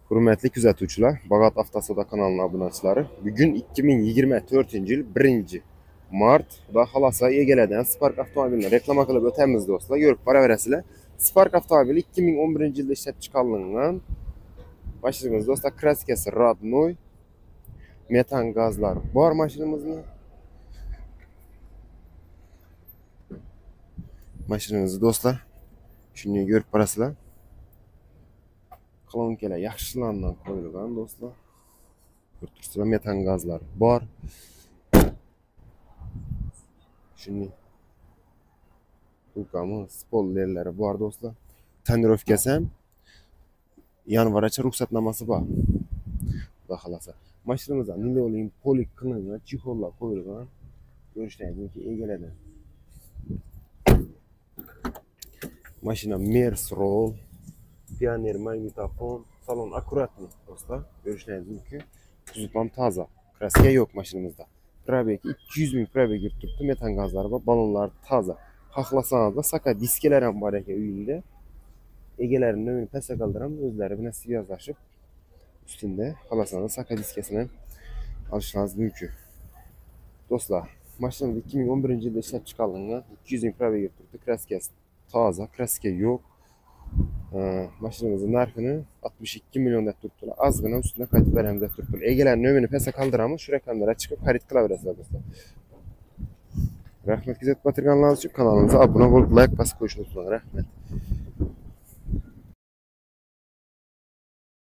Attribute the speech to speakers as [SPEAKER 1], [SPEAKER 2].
[SPEAKER 1] Hürmetli kuzatuvchilar, Bag'at Avtosoda kanalının obunachiları. Bugün 2024 yil 1 mart va xalosa egalaridan Spark avtomobilini reklama qilib o'tamiz do'stlar. Ko'rib boraverasizlar. Spark avtomobili 2011 yilda ishlab chiqarilgan. Mashinamiz do'stlar kraskasi родной. Metan gazlar bor mashinamizni. Mashinamizni do'stlar shuni ko'rib borasizlar. Kolonkalar yaxshilangan qo'yilgan do'stlar. Turibsizlar, metan gazlar bor. Shuni Ukamiz, spoilerlari bor do'stlar. Tonirovkasi ham yanvargacha ruxsatnomasi bor. Xudo xolasa. Mashinamizda Nilolin polik qilingan chexollar qo'yilgan. Ko'rishdingizki, egaladi. Mashina Mers roll, Pioneer magnitofon, salon akkuratli do'stlar. Ko'rishdingizki, tuzum toza. Kraska yo'q mashinamizda. Probeg 200 ming probeg yurib turibdi. Metan gazlari bor, ballonlar toza. Xohlasangiz da saka diskalar ham bor ekan uyingda. Egalarini nömrəni pastga qaldıramiz, o'zlari bilan svязлashib ustunda xohlasangiz saka diskasini olishingiz mumkin. Do'stlar, mashinamiz 2011 yilda ishlab chiqarilgan, 200 ming probeg yurib turibdi. Kraskasi toza, kraska yo'q. Mashinamizning narxini 62 million deb turibdilar. Ozgina ustuna qaytib beramiz deb turibdilar. Egalarining nömrəni pastga qoldiramiz, shu raqamlarga chiqib xarid qilaverasizlar do'stlar. Rahmat kuzatib o'tirganlaringiz uchun kanalimizga obuna bo'lib, like bosib qo'yishni unutmang. Rahmat.